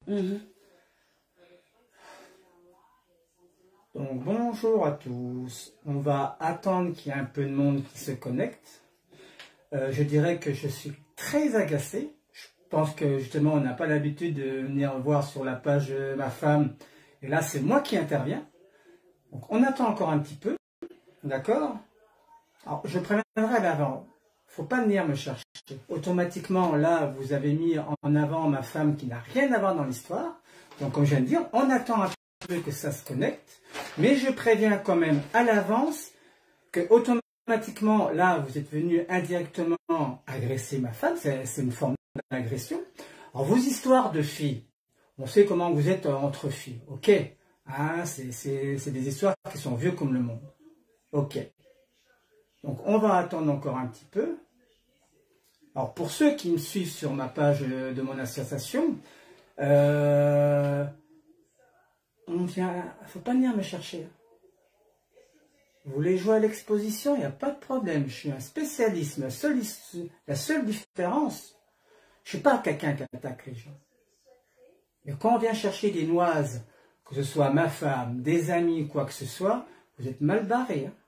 Donc bonjour à tous. On va attendre qu'il y ait un peu de monde qui se connecte. Je dirais que je suis très agacé. Je pense que justement on n'a pas l'habitude de venir voir sur la page de ma femme. Et là c'est moi qui interviens. Donc on attend encore un petit peu. D'accord? Alors je préviendrai à l'avant. Faut pas venir me chercher. Automatiquement là vous avez mis en avant ma femme qui n'a rien à voir dans l'histoire. Donc comme je viens de dire, on attend un peu que ça se connecte. Mais je préviens quand même à l'avance que automatiquement, là, vous êtes venu indirectement agresser ma femme, c'est une forme d'agression. Alors, vos histoires de filles, on sait comment vous êtes entre filles, ok, hein, c'est des histoires qui sont vieux comme le monde, ok. Donc, on va attendre encore un petit peu. Alors, pour ceux qui me suivent sur ma page de mon association, on vient, faut pas venir me chercher. Vous voulez jouer à l'exposition, il n'y a pas de problème. Je suis un spécialiste. La seule différence, je ne suis pas quelqu'un qui attaque les gens. Mais quand on vient chercher des noises, que ce soit ma femme, des amis, quoi que ce soit, vous êtes mal barré. Hein.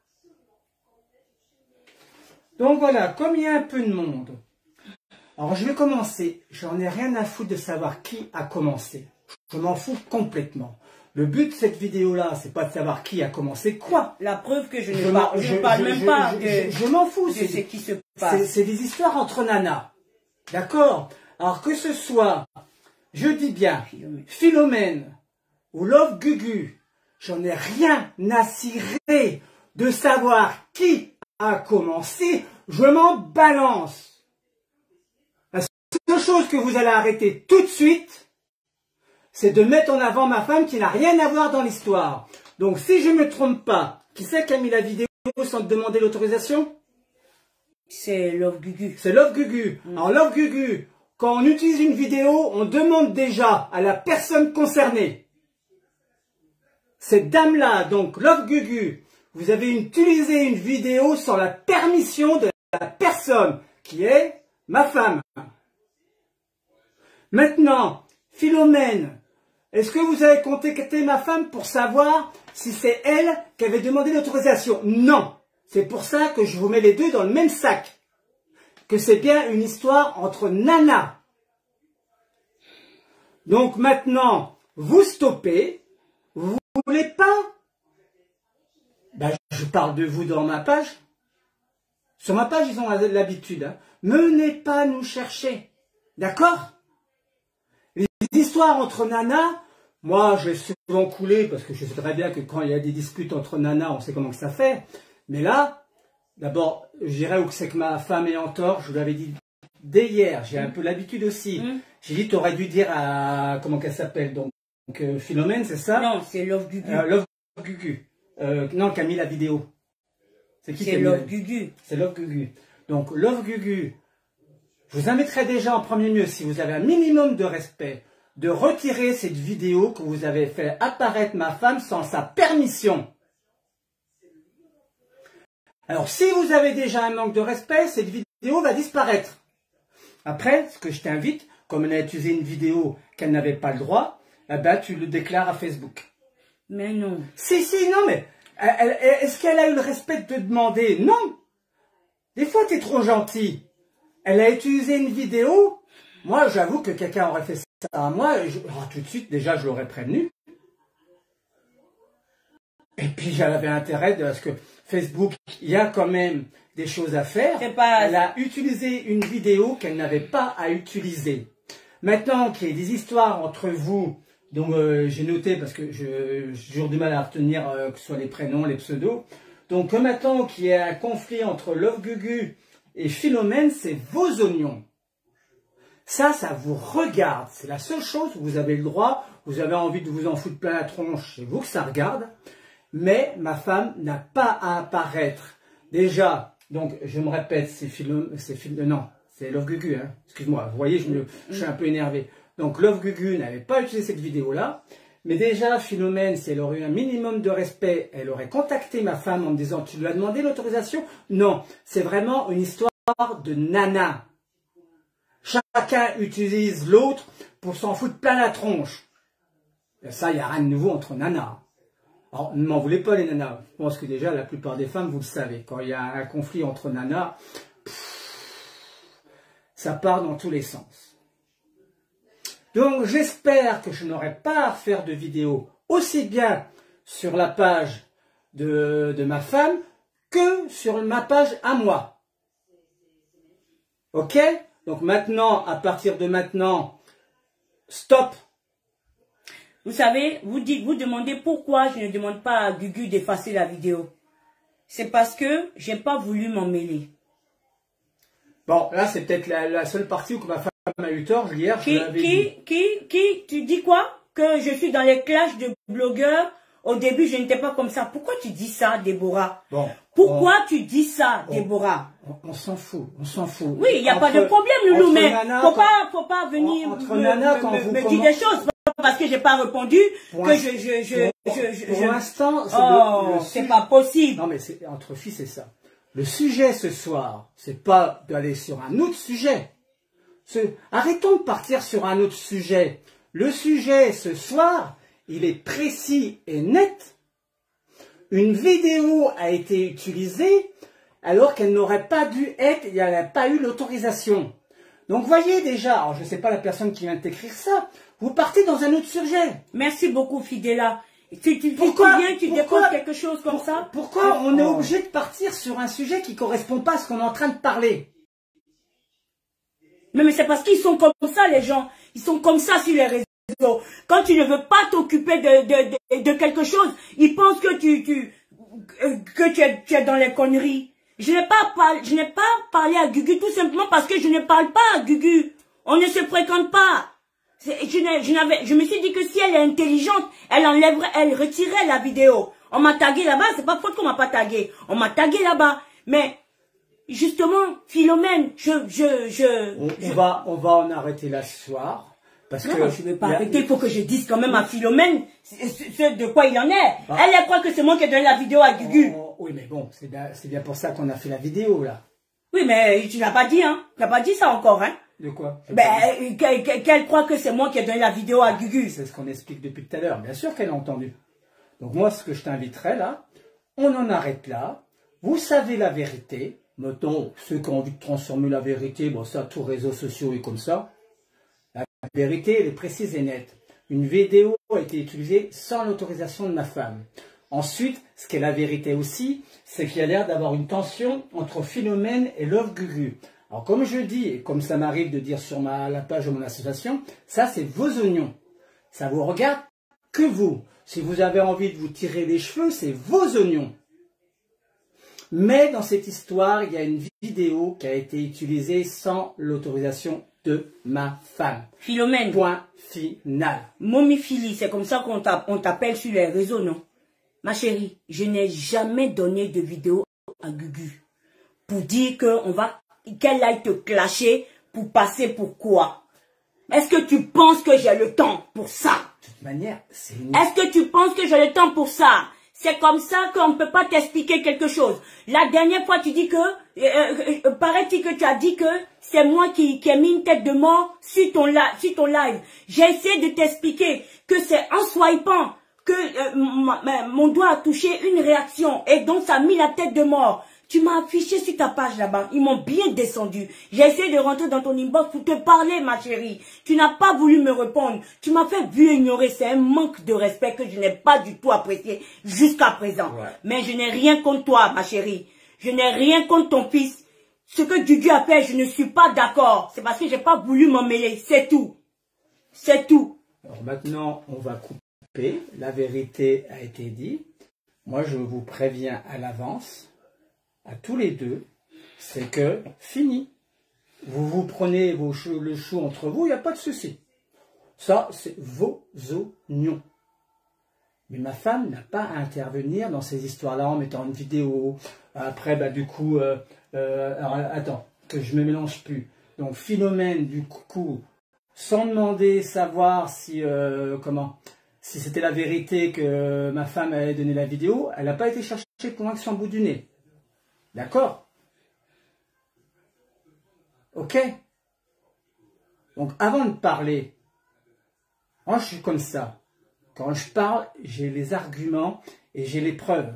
Donc voilà, comme il y a un peu de monde, alors je vais commencer. J'en ai rien à foutre de savoir qui a commencé. Je m'en fous complètement. Le but de cette vidéo-là, c'est pas de savoir qui a commencé quoi. La preuve que je ne parle même pas je m'en fous. de ce qui se passe. C'est des histoires entre nanas. D'accord? Alors que ce soit, je dis bien, Philomène ou Love Gugu, j'en ai rien à cirer de savoir qui a commencé. Je m'en balance. La seule chose que vous allez arrêter tout de suite, c'est de mettre en avant ma femme qui n'a rien à voir dans l'histoire. Donc si je ne me trompe pas, qui c'est qui a mis la vidéo sans te demander l'autorisation? C'est Love Gugu. C'est Love Gugu. Alors Love Gugu, quand on utilise une vidéo, on demande déjà à la personne concernée. Cette dame-là, donc Love Gugu, vous avez utilisé une vidéo sans la permission de la personne qui est ma femme. Maintenant, Philomène, est-ce que vous avez contacté ma femme pour savoir si c'est elle qui avait demandé l'autorisation? Non. C'est pour ça que je vous mets les deux dans le même sac. Que c'est bien une histoire entre nanas. Donc maintenant, vous stoppez. Vous voulez pas? Ben, je parle de vous dans ma page. Sur ma page, ils ont l'habitude. Hein. Menez pas nous chercher. D'accord? Les histoires entre nanas, moi je l'ai souvent coulé parce que je sais très bien que quand il y a des disputes entre nanas, on sait comment que ça fait. Mais là, d'abord, je dirais où c'est que ma femme est en tort, je vous l'avais dit dès hier, j'ai un peu l'habitude aussi. J'ai dit, tu aurais dû dire à, comment qu'elle s'appelle, donc Philomène, c'est ça? Non, c'est Love Gugu. Love Gugu. Non, qui a mis la vidéo. C'est qui? C'est Love Gugu. C'est Love Gugu. Donc Love Gugu. Je vous inviterai déjà en premier lieu, si vous avez un minimum de respect, de retirer cette vidéo que vous avez fait apparaître ma femme sans sa permission. Alors, si vous avez déjà un manque de respect, cette vidéo va disparaître. Après, ce que je t'invite, comme elle a utilisé une vidéo qu'elle n'avait pas le droit, eh ben, tu le déclares à Facebook. Mais non. Si, non, mais est-ce qu'elle a eu le respect de te demander? Non. Des fois, tu es trop gentil. Elle a utilisé une vidéo. Moi, j'avoue que quelqu'un aurait fait ça à moi. Tout de suite, déjà, je l'aurais prévenu. Et puis, j'avais intérêt parce que Facebook, il y a quand même des choses à faire. Elle a utilisé une vidéo qu'elle n'avait pas à utiliser. Maintenant qu'il y a des histoires entre vous, donc j'ai noté parce que j'ai toujours du mal à retenir que ce soit les prénoms, les pseudos. Donc, maintenant qu'il y a un conflit entre Love Gugu et Philomène, c'est vos oignons. Ça vous regarde. C'est la seule chose où vous avez le droit, vous avez envie de vous en foutre plein la tronche, c'est vous que ça regarde. Mais ma femme n'a pas à apparaître. Déjà, donc je me répète, c'est Love Gugu, hein. Excuse-moi, vous voyez, je suis un peu énervé. Donc Love Gugu n'avait pas utilisé cette vidéo-là. Mais déjà, Philomène, si elle aurait eu un minimum de respect, elle aurait contacté ma femme en me disant « Tu lui as demandé l'autorisation ?» Non, c'est vraiment une histoire de nana. Chacun utilise l'autre pour s'en foutre plein la tronche. Et ça, il n'y a rien de nouveau entre nanas. Alors, ne m'en voulez pas les nanas. Je pense que déjà, la plupart des femmes, vous le savez, quand il y a un conflit entre nanas, ça part dans tous les sens. Donc, j'espère que je n'aurai pas à faire de vidéo aussi bien sur la page de ma femme que sur ma page à moi. Ok? Donc maintenant, à partir de maintenant, stop. Vous savez, vous demandez pourquoi je ne demande pas à Gugu d'effacer la vidéo. C'est parce que j'ai pas voulu m'en mêler. Bon, là, c'est peut-être la seule partie où ma femme a eu tort hier. Tu dis quoi? Que je suis dans les clashs de blogueurs. Au début, je n'étais pas comme ça. Pourquoi tu dis ça, Déborah? Bon, pourquoi tu dis ça, Déborah? On s'en fout, on s'en fout. Oui, il n'y a pas de problème, Loulou, mais faut pas venir me dire des choses. Parce que j'ai pas répondu, pour l'instant, c'est pas possible. Non, mais entre filles, c'est ça. Le sujet ce soir, c'est pas d'aller sur un autre sujet. Arrêtons de partir sur un autre sujet. Le sujet ce soir, il est précis et net. Une vidéo a été utilisée alors qu'elle n'aurait pas dû être, il n'y a pas eu l'autorisation. Donc voyez déjà, alors je ne sais pas la personne qui vient de t'écrire ça, vous partez dans un autre sujet. Merci beaucoup Fidela. Tu déposes quelque chose comme ça? Pourquoi on est obligé de partir sur un sujet qui ne correspond pas à ce qu'on est en train de parler? Mais c'est parce qu'ils sont comme ça les gens. Ils sont comme ça sur les réseaux. Quand tu ne veux pas t'occuper de quelque chose, ils pensent que tu es dans les conneries. Je n'ai pas parlé à Gugu tout simplement parce que je ne parle pas à Gugu. On ne se fréquente pas. Je me suis dit que si elle est intelligente, elle retirerait la vidéo. On m'a tagué là-bas, c'est pas faute qu'on m'a pas tagué. On m'a tagué là-bas. Mais, justement, Philomène, on va en arrêter là ce soir. Parce non, que je ne vais pas arrêter, il faut que je dise quand même à Philomène ce de quoi il en est. Bah, elle croit que c'est moi qui ai donné la vidéo à Gugu. Oui, mais bon, c'est bien pour ça qu'on a fait la vidéo, là. Oui, mais tu n'as pas dit, hein. Tu n'as pas dit ça encore, hein. De quoi? Qu'elle croit que c'est moi qui ai donné la vidéo à Gugu. C'est ce qu'on explique depuis tout à l'heure. Bien sûr qu'elle a entendu. Donc moi, ce que je t'inviterais, là, on en arrête là. Vous savez la vérité. Mettons, ceux qui ont envie de transformer la vérité, bon, ça, tous les réseaux sociaux et comme ça. La vérité, elle est précise et nette. Une vidéo a été utilisée sans l'autorisation de ma femme. Ensuite, ce qu'est la vérité aussi, c'est qu'il y a l'air d'avoir une tension entre Philomène et Love Gugu. Alors comme je dis, et comme ça m'arrive de dire sur la page de mon association, ça c'est vos oignons. Ça vous regarde que vous. Si vous avez envie de vous tirer les cheveux, c'est vos oignons. Mais dans cette histoire, il y a une vidéo qui a été utilisée sans l'autorisation de ma femme. Philomène. Point final. Momifili, c'est comme ça qu'on t'appelle sur les réseaux, non? Ma chérie, je n'ai jamais donné de vidéo à Gugu pour dire qu'elle aille te clasher pour passer pour quoi? Est-ce que tu penses que j'ai le temps pour ça? De toute manière, c'est une... Est-ce que tu penses que j'ai le temps pour ça? C'est comme ça qu'on ne peut pas t'expliquer quelque chose. La dernière fois, tu dis que, paraît-il que tu as dit que c'est moi qui ai mis une tête de mort sur ton live. J'ai essayé de t'expliquer que c'est en swipant que mon doigt a touché une réaction et donc ça a mis la tête de mort. Tu m'as affiché sur ta page là-bas. Ils m'ont bien descendu. J'ai essayé de rentrer dans ton inbox pour te parler, ma chérie. Tu n'as pas voulu me répondre. Tu m'as fait vu ignorer. C'est un manque de respect que je n'ai pas du tout apprécié jusqu'à présent. Ouais. Mais je n'ai rien contre toi, ma chérie. Je n'ai rien contre ton fils. Ce que Gugu a fait, je ne suis pas d'accord. C'est parce que j'ai pas voulu m'en mêler. C'est tout. C'est tout. Alors maintenant, on va couper. La vérité a été dite. Moi, je vous préviens à l'avance. À tous les deux, c'est que fini. Vous prenez le chou entre vous, il n'y a pas de souci. Ça, c'est vos oignons. Mais ma femme n'a pas à intervenir dans ces histoires-là en mettant une vidéo. Après, bah, du coup, alors, attends, que je ne me mélange plus. Donc, Philomène, du coup, sans demander, savoir si, si c'était la vérité que ma femme avait donné la vidéo, elle n'a pas été chercher pour moi que son bout du nez. D'accord? Ok? Donc, avant de parler, Moi, je suis comme ça. Quand je parle, j'ai les arguments et j'ai les preuves.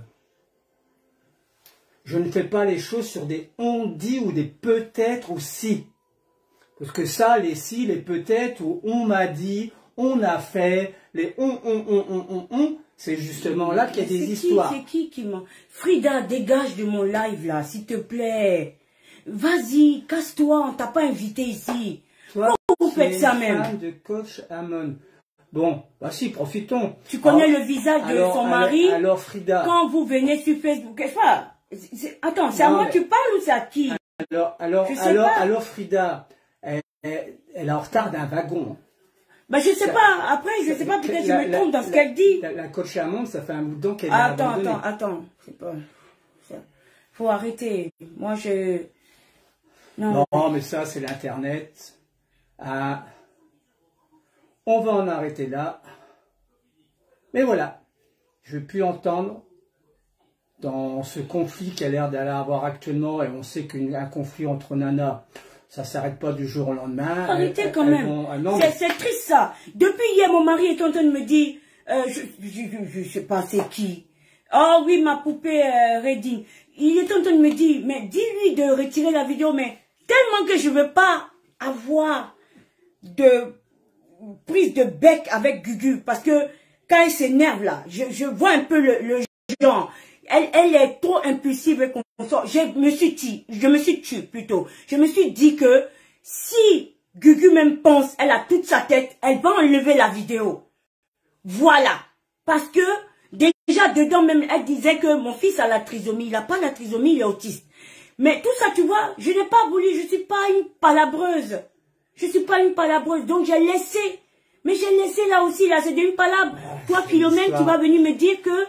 Je ne fais pas les choses sur des on dit ou des peut-être ou si. Parce que ça, les si, les peut-être ou on m'a dit, on a fait, les on, c'est justement là qu'il y a des histoires. C'est qui m'a... Frida, dégage de mon live là, s'il te plaît. Vas-y, casse-toi, on t'a pas invité ici. Toi, pourquoi vous faites ça même? Fan de coach Amon. Bon, bah si, profitons. Tu connais le visage de son mari. Alors, Frida. Quand vous venez sur Facebook, qu'est-ce que attends, c'est à moi que tu parles ou c'est à qui? Alors, Frida, elle est en retard d'un wagon. Bah, je sais pas. Après, je sais pas, peut-être je me trompe dans ce qu'elle dit. La coach Amon, ça fait un bout de temps qu'elle est Attends. C'est pas... Faut arrêter. Moi, je... Non, mais ça, c'est l'Internet. Ah, on va en arrêter là. Mais voilà, je ne veux plus entendre dans ce conflit qui a l'air d'aller avoir actuellement, et on sait qu'un conflit entre nanas, ça ne s'arrête pas du jour au lendemain. Arrêtez quand même. C'est triste ça. Depuis hier, mon mari est en train de me dire, je sais pas c'est qui. Oh oui, ma poupée Redding. Il est en train de me dire, mais dis-lui de retirer la vidéo, mais tellement que je veux pas avoir de prise de bec avec Gugu, parce que quand elle s'énerve là, je vois un peu le genre. Elle est trop impulsive et consort. Je me suis tue plutôt. Je me suis dit que si Gugu même pense, elle a toute sa tête, elle va enlever la vidéo. Voilà. Parce que déjà dedans même, elle disait que mon fils a la trisomie. Il n'a pas la trisomie, il est autiste. Mais tout ça, tu vois, je n'ai pas voulu, je ne suis pas une palabreuse. Je ne suis pas une palabreuse, donc j'ai laissé. Mais j'ai laissé là aussi, là, c'est une palabre. Toi, Philomène, tu vas venir me dire que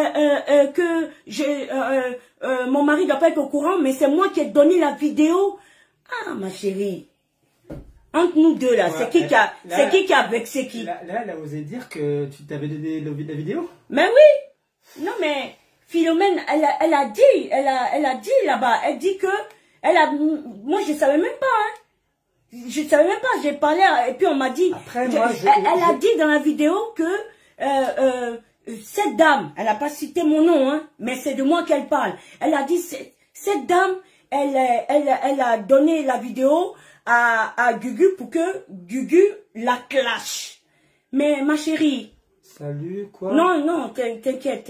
mon mari ne doit pas être au courant, mais c'est moi qui ai donné la vidéo. Ah, ma chérie. Entre nous deux, là, c'est qui qui a vexé qui? Là, elle a osé dire que tu t'avais donné la vidéo? Mais oui. Non, mais Philomène, elle a dit là-bas, elle dit que, moi je savais même pas, hein. Je savais même pas, j'ai parlé, et puis on m'a dit, après, elle a dit dans la vidéo que, cette dame, elle n'a pas cité mon nom, hein, mais c'est de moi qu'elle parle. Elle a dit, cette dame, elle a donné la vidéo à Gugu pour que Gugu la clash. Mais ma chérie. Salut, quoi? Non, t'inquiète.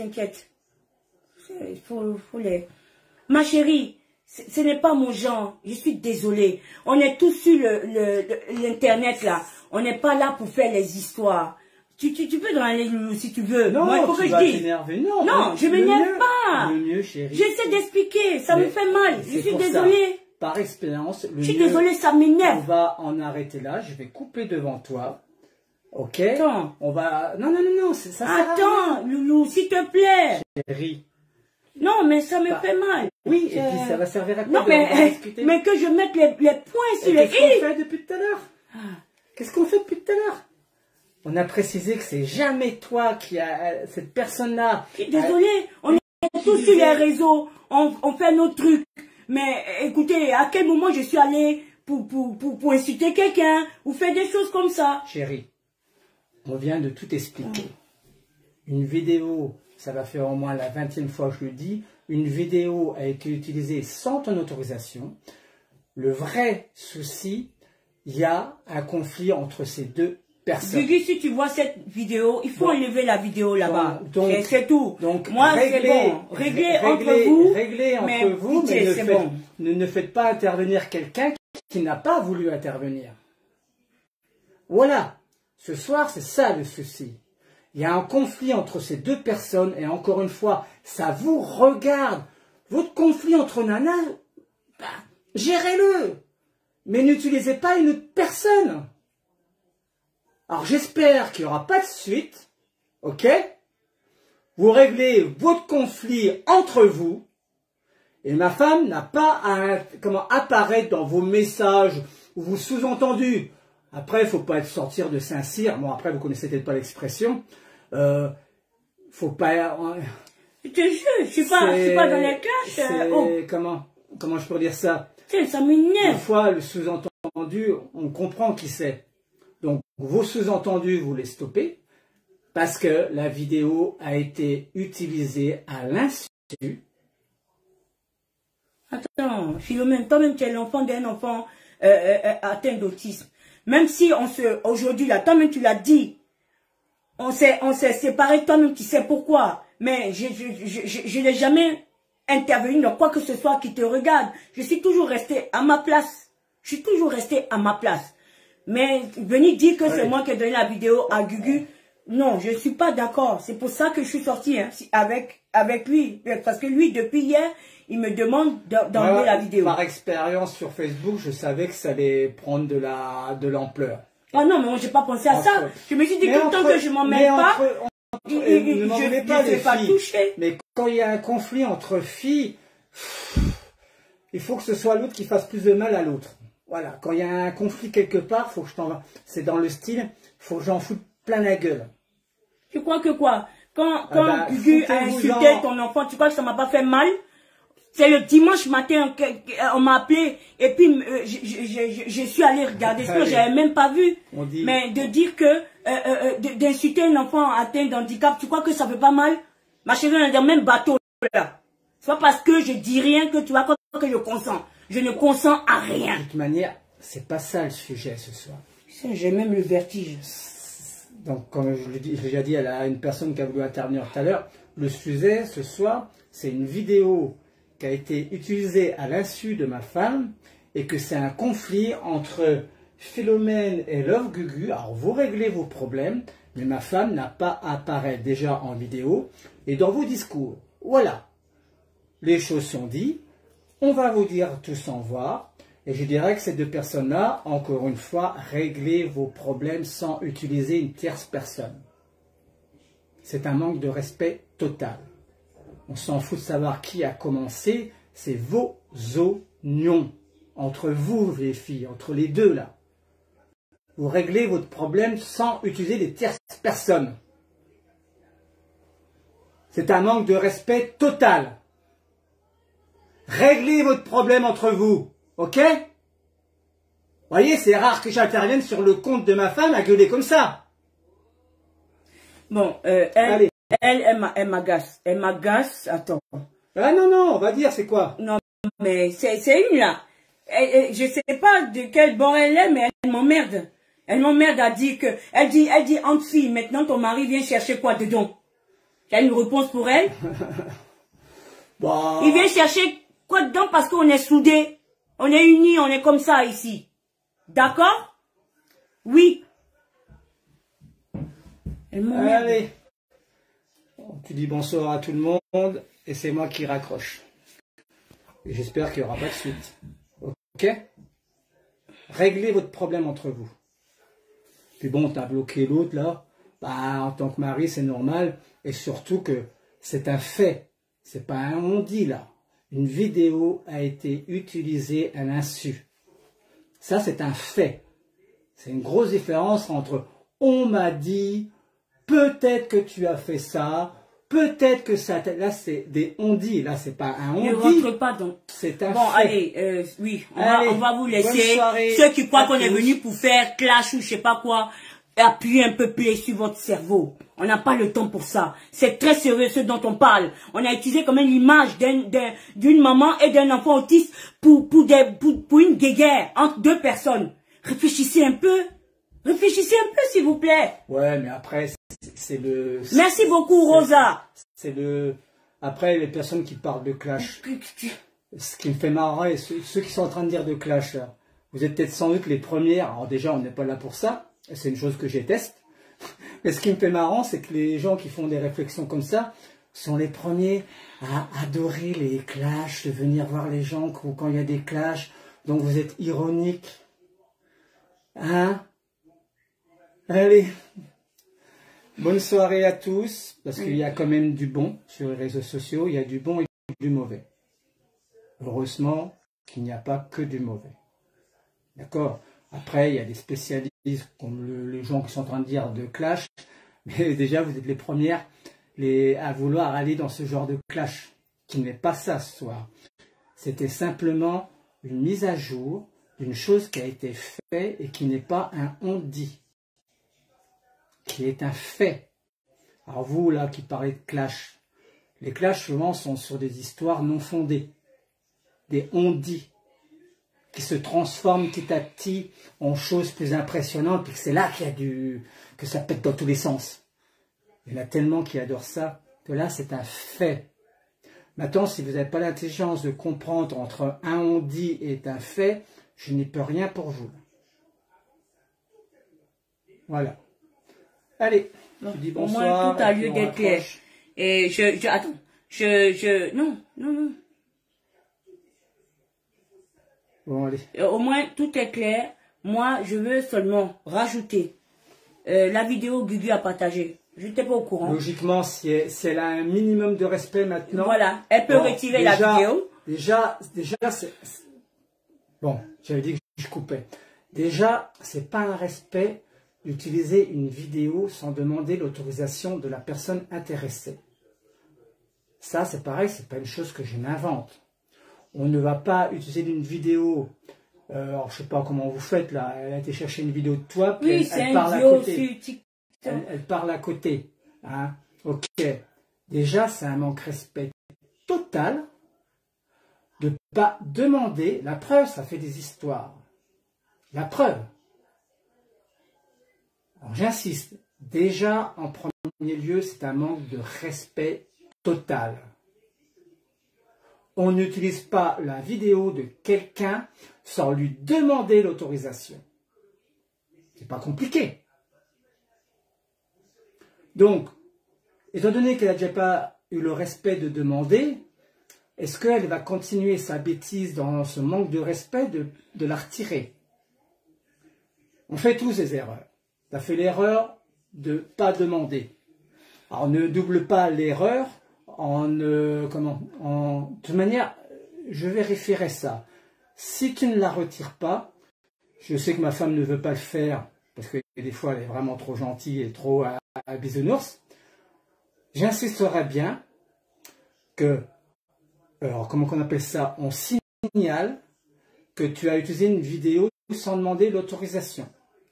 Il faut les... Ma chérie, ce n'est pas mon genre. Je suis désolée. On est tous sur l'internet là. On n'est pas là pour faire les histoires. Tu peux dans les loulous si tu veux. Non, moi, il faut que je dise. Non, je m'énerve pas. Le mieux, chérie. J'essaie d'expliquer. Ça me fait mal. Je suis désolée. Par expérience, je suis désolée, ça m'énerve. On va en arrêter là. Je vais couper devant toi. Ok? Attends. On va... Non, ça sert à rien. Attends, loulou, s'il te plaît. Chérie. Non, mais ça me fait mal. Oui, et puis ça va servir à quoi? Non, mais que je mette les points sur les i. Qu'est-ce qu'on fait depuis tout à l'heure? Qu'est-ce qu'on fait depuis tout à l'heure? On a précisé que c'est jamais toi qui a cette personne-là. Désolée, on est tous sur les réseaux, on fait nos trucs. Mais écoutez, à quel moment je suis allée pour insulter quelqu'un ou faire des choses comme ça? Chérie, on vient de tout expliquer. Une vidéo, ça va faire au moins la 20e fois que je le dis, une vidéo a été utilisée sans ton autorisation. Le vrai souci, il y a un conflit entre ces deux personnes. Gugu, si tu vois cette vidéo, il faut enlever la vidéo là-bas. C'est tout. Donc, moi, c'est bon. Réglez entre vous. Réglez entre vous, mais ne faites pas intervenir quelqu'un qui n'a pas voulu intervenir. Voilà. Ce soir, c'est ça le souci. Il y a un conflit entre ces deux personnes, et encore une fois, ça vous regarde. Votre conflit entre nanas, gérez-le. Mais n'utilisez pas une autre personne. Alors j'espère qu'il n'y aura pas de suite, ok? Vous réglez votre conflit entre vous, et ma femme n'a pas à apparaître dans vos messages ou vos sous-entendus. Après, il ne faut pas sortir de Saint-Cyr. Bon, après, vous connaissez peut-être pas l'expression. Faut pas... Je te jure, je suis pas dans les clashs. Comment je peux dire ça? Ça m'énerve. Une fois, le sous-entendu, on comprend qui c'est. Donc, Vos sous-entendus, vous les stoppez parce que la vidéo a été utilisée à l'insu. Attends, Philomène, toi-même tu es l'enfant d'un enfant atteint d'autisme. Même si aujourd'hui là, toi-même tu l'as dit, on s'est séparés, toi-même tu sais pourquoi. Mais je n'ai jamais intervenu dans quoi que ce soit qui te regarde. Je suis toujours restée à ma place. Je suis toujours restée à ma place. Mais venir dire que c'est moi qui ai donné la vidéo à Gugu, non, je ne suis pas d'accord. C'est pour ça que je suis sortie avec lui. Parce que lui, depuis hier, il me demande d'enlever la vidéo. Par expérience sur Facebook, je savais que ça allait prendre de l'ampleur. Ah non, mais moi, je n'ai pas pensé à ça. Je me suis dit que tant que je ne m'en mêle pas, je ne vais pas toucher. Mais quand il y a un conflit entre filles, il faut que ce soit l'autre qui fasse plus de mal à l'autre. Voilà, quand il y a un conflit quelque part, faut que je t'en... C'est dans le style, faut que j'en foute plein la gueule. Tu crois que quoi? Quand Gugu a insulté ton enfant, tu crois que ça m'a pas fait mal? C'est le dimanche matin qu'on m'a appelé et puis je suis allée regarder ce que j'avais même pas vu. Mais de dire que d'insulter un enfant atteint d'handicap, tu crois que ça fait pas mal? Ma chérie, on est dans le même bateau là. C'est pas parce que je dis rien que tu vas croire que je consens. Je ne consens à rien. De toute manière, c'est pas ça le sujet ce soir. J'ai même le vertige. Donc, comme je l'ai déjà dit à une personne qui a voulu intervenir tout à l'heure, le sujet ce soir, c'est une vidéo qui a été utilisée à l'insu de ma femme et que c'est un conflit entre Philomène et Love Gugu. Alors, vous réglez vos problèmes, mais ma femme n'a pas à apparaître déjà en vidéo et dans vos discours. Voilà, les choses sont dites. On va vous dire tout sans voir. Et je dirais que ces deux personnes-là, encore une fois, réglez vos problèmes sans utiliser une tierce personne. C'est un manque de respect total. On s'en fout de savoir qui a commencé. C'est vos oignons. Entre vous, les filles, entre les deux, là. Vous réglez votre problème sans utiliser des tierces personnes. C'est un manque de respect total. Réglez votre problème entre vous, ok? Vous voyez, c'est rare que j'intervienne sur le compte de ma femme à gueuler comme ça. Bon, elle m'agace. Elle m'agace, attends. Ah non, on va dire, c'est quoi? Non, mais c'est une là. Je sais pas de quel bord elle est, mais elle m'emmerde. Elle m'emmerde à dire que... Elle dit entre filles, maintenant ton mari vient chercher quoi dedans? Tu as une réponse pour elle? Bah... Il vient chercher... quoi dedans parce qu'on est soudés, on est unis, on est comme ça ici. D'accord? Oui. Allez. Tu dis bonsoir à tout le monde et c'est moi qui raccroche. J'espère qu'il n'y aura pas de suite. Ok? Réglez votre problème entre vous. Puis bon, tu as bloqué l'autre là. Bah, en tant que mari, c'est normal. Et surtout que c'est un fait. C'est pas un on dit là. Une vidéo a été utilisée à l'insu. Ça, c'est un fait. C'est une grosse différence entre « on m'a dit »,« peut-être que tu as fait ça »,« peut-être que ça... » Là, c'est des « on dit ». Là, c'est pas un « on dit ». Ne rentre pas donc. C'est un bon, fait. Allez, oui, on va vous laisser. Ceux qui croient qu'on est venu pour faire clash ou je sais pas quoi, appuyez un peu plus sur votre cerveau. On n'a pas le temps pour ça. C'est très sérieux ce dont on parle. On a utilisé comme une image d'une maman et d'un enfant autiste pour une guéguerre entre deux personnes. Réfléchissez un peu. Réfléchissez un peu, s'il vous plaît. Ouais, mais après, c'est le... Merci beaucoup, Rosa. C'est le... Après, les personnes qui parlent de clash. Ce qui me fait marrer, ceux qui sont en train de dire de clash, là, vous êtes peut-être sans doute les premières. Alors déjà, on n'est pas là pour ça. C'est une chose que je déteste. Mais ce qui me fait marrant, c'est que les gens qui font des réflexions comme ça sont les premiers à adorer les clashs, de venir voir les gens quand il y a des clashs. Donc vous êtes ironique. Hein? Allez. Bonne soirée à tous, parce qu'il y a quand même du bon sur les réseaux sociaux. Il y a du bon et du mauvais. Heureusement qu'il n'y a pas que du mauvais. D'accord? Après, il y a des spécialistes comme les gens qui sont en train de dire de clash. Mais déjà, vous êtes les premières à vouloir aller dans ce genre de clash, qui n'est pas ça ce soir. C'était simplement une mise à jour d'une chose qui a été faite et qui n'est pas un on dit. qui est un fait. Alors vous, là, qui parlez de clash, les clashs, souvent, sont sur des histoires non fondées, des on-dit, qui se transforment petit à petit en choses plus impressionnantes, puis que c'est là qu'il y a que ça pète dans tous les sens. Il y en a tellement qui adorent ça, que là, c'est un fait. Maintenant, si vous n'avez pas l'intelligence de comprendre entre un on-dit et un fait, je n'y peux rien pour vous. Voilà. Allez, je dis bonsoir. Au moins, tout a lieu d'être clair. Et attends, non. Bon, allez. Au moins, tout est clair. Moi, je veux seulement rajouter la vidéo Gugu a partagée. Je n'étais pas au courant. Logiquement, si elle a un minimum de respect maintenant... Voilà, elle peut retirer la vidéo. Déjà, c'est... Bon, j'avais dit que je coupais. Déjà, c'est pas un respect d'utiliser une vidéo sans demander l'autorisation de la personne intéressée. Ça, c'est pareil, c'est pas une chose que je m'invente. On ne va pas utiliser une vidéo... alors, je sais pas comment vous faites, là. Elle a été chercher une vidéo de toi, puis oui, elle parle à côté. Elle parle à côté. Hein? Ok. Déjà, c'est un manque de respect total de ne pas demander. La preuve, ça fait des histoires. La preuve. Alors, j'insiste. Déjà, en premier lieu, c'est un manque de respect total. On n'utilise pas la vidéo de quelqu'un sans lui demander l'autorisation. C'est pas compliqué. Donc, étant donné qu'elle n'a déjà pas eu le respect de demander, est-ce qu'elle va continuer sa bêtise dans ce manque de respect de la retirer? On fait tous des erreurs. Tu as fait l'erreur de ne pas demander. Alors, ne double pas l'erreur de toute manière, je vérifierai ça. Si tu ne la retires pas, je sais que ma femme ne veut pas le faire, parce que des fois elle est vraiment trop gentille et trop à bisounours, j'insisterai bien que, alors comment on appelle ça, on signale que tu as utilisé une vidéo sans demander l'autorisation.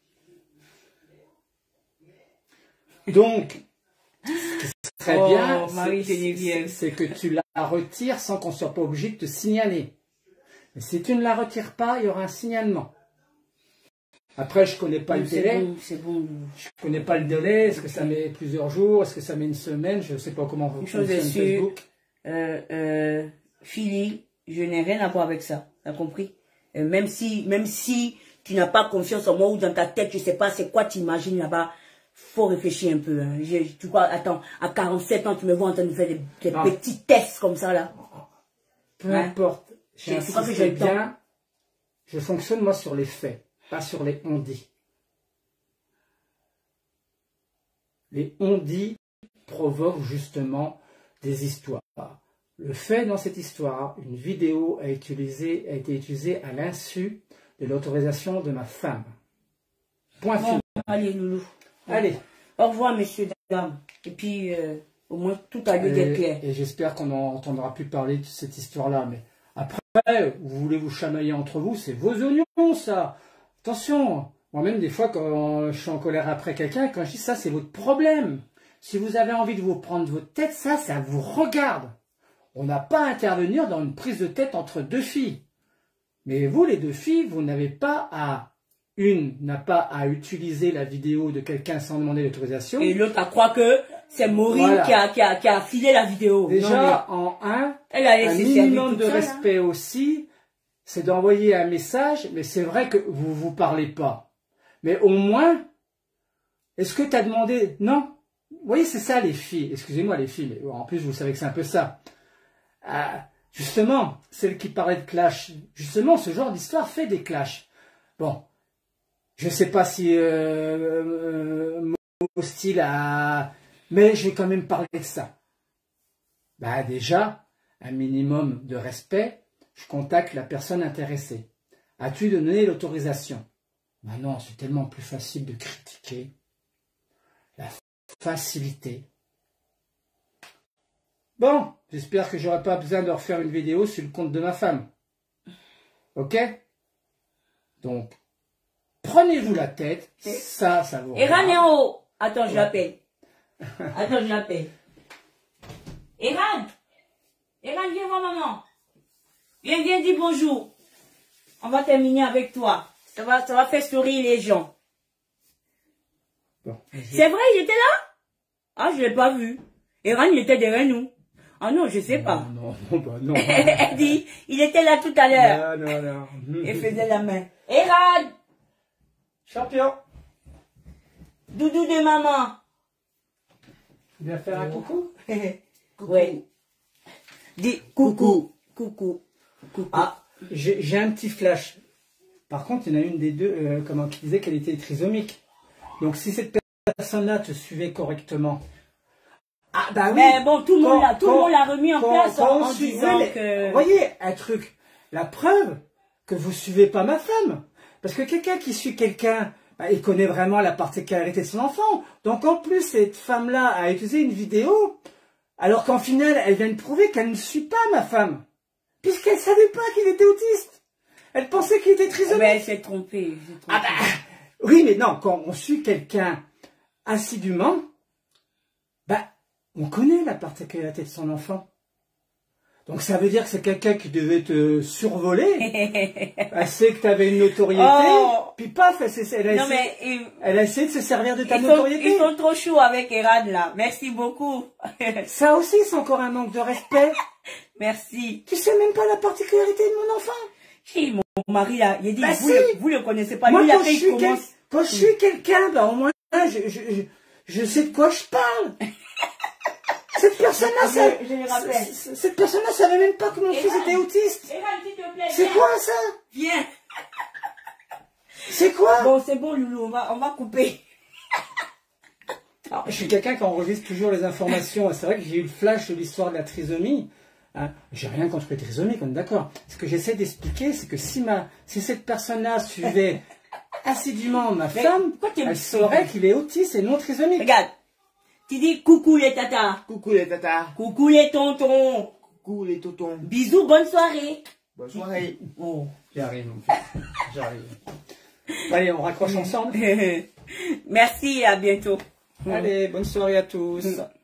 Donc, ce qui serait bien, c'est que tu la retires sans qu'on ne soit pas obligé de te signaler. Mais si tu ne la retires pas, il y aura un signalement. Après, je ne connais pas le délai. C'est bon. Je ne connais pas le délai. Est-ce que ça met plusieurs jours? Est-ce que ça met une semaine? Je ne sais pas comment fonctionne Facebook. Philly, je n'ai rien à voir avec ça. Tu as compris? Même si tu n'as pas confiance en moi ou dans ta tête, je ne sais pas c'est quoi tu imagines là-bas, faut réfléchir un peu. Hein. Tu crois, attends, à 47 ans, tu me vois en train de faire des petits tests comme ça là. Peu importe. Je fonctionne moi sur les faits, pas sur les on-dit. Les on-dit provoquent justement des histoires. Le fait dans cette histoire, une vidéo a été utilisée à l'insu de l'autorisation de ma femme. Point final. Allez, Loulou. Allez. Au revoir, messieurs, dames. Et puis, au moins, tout a lieu d'être clair. Et j'espère qu'on n'entendra plus parler de cette histoire-là. Mais après, vous voulez vous chamailler entre vous, c'est vos oignons, ça. Attention. Moi-même, des fois, quand je suis en colère après quelqu'un, quand je dis ça, c'est votre problème. Si vous avez envie de vous prendre votre tête, ça vous regarde. On n'a pas à intervenir dans une prise de tête entre deux filles. Mais vous, les deux filles, vous n'avez pas à... Une n'a pas à utiliser la vidéo de quelqu'un sans demander l'autorisation. Et l'autre à croire que c'est Maureen qui a filé la vidéo. Déjà, elle a un minimum de respect aussi, c'est d'envoyer un message, mais c'est vrai que vous ne vous parlez pas. Mais au moins, est-ce que tu as demandé... Non. Vous voyez, c'est ça les filles. Excusez-moi les filles, mais en plus vous savez que c'est un peu ça. Justement, celle qui parlait de clash, justement, ce genre d'histoire fait des clashs. Bon, je ne sais pas si mon style a... Mais je vais quand même parler de ça. Bah déjà, un minimum de respect, je contacte la personne intéressée. As-tu donné l'autorisation? Ben non, c'est tellement plus facile de critiquer. La facilité. Bon, j'espère que j'aurai pas besoin de refaire une vidéo sur le compte de ma femme. Ok? Donc, prenez-vous la tête, ça vous regarde. Et Raneo, Attends, je l'appelle. Attends, je l'appelle. Eran, viens voir maman. Viens, dis bonjour. On va terminer avec toi. Ça va faire sourire les gens. Bon, c'est vrai, il était là? Ah, je l'ai pas vu. Eran, il était derrière nous. Ah non, je sais pas. Non. Elle dit, il était là tout à l'heure. Non. Il faisait la main. Eran! Champion. Doudou de maman. Tu viens faire un coucou? Oui. Dis coucou. Coucou. Ah, j'ai un petit flash. Par contre, il y en a une des deux qui disait qu'elle était trisomique. Donc si cette personne-là te suivait correctement. Ah bah oui. Mais bon, tout le monde l'a remis en place en disant que... Vous voyez, un truc. La preuve que vous suivez pas ma femme. Parce que quelqu'un qui suit quelqu'un, bah, il connaît vraiment la particularité de son enfant. Donc en plus, cette femme-là a utilisé une vidéo, alors qu'en final, elle vient de prouver qu'elle ne suit pas ma femme. Puisqu'elle savait pas qu'il était autiste. Elle pensait qu'il était trisomique. Mais elle s'est trompée. Ah bah, oui, mais non, quand on suit quelqu'un assidûment, bah, on connaît la particularité de son enfant. Donc ça veut dire que c'est quelqu'un qui devait te survoler. Elle sait que tu avais une notoriété. Puis paf, elle a essayé de se servir de ta notoriété. Ils sont trop chauds avec Eran là. Merci beaucoup. Ça aussi, c'est encore un manque de respect. Merci. Tu sais même pas la particularité de mon enfant. Si, mon mari là, il a dit, bah, vous le connaissez pas. Moi, lui, quand je suis quelqu'un, bah, au moins, je sais de quoi je parle. Cette personne-là, cette personne-là savait même pas que mon fils était autiste. C'est quoi ça? Viens. C'est quoi? Bon, c'est bon, Loulou, on va couper. Alors, je suis quelqu'un qui enregistre toujours les informations. C'est vrai que j'ai eu le flash de l'histoire de la trisomie. Hein, j'ai rien contre les trisomiques, on est d'accord. Ce que j'essaie d'expliquer, c'est que si cette personne-là suivait assidûment ma femme, elle saurait qu'il est autiste et non trisomique. Regarde, tu dis coucou les tatas. Coucou les tatas. Coucou les tontons. Coucou les tontons. Bisous, bonne soirée. Bonne soirée. Oh, j'arrive, mon fils. J'arrive. Allez, on raccroche ensemble. Merci et à bientôt. Allez, bonne soirée à tous.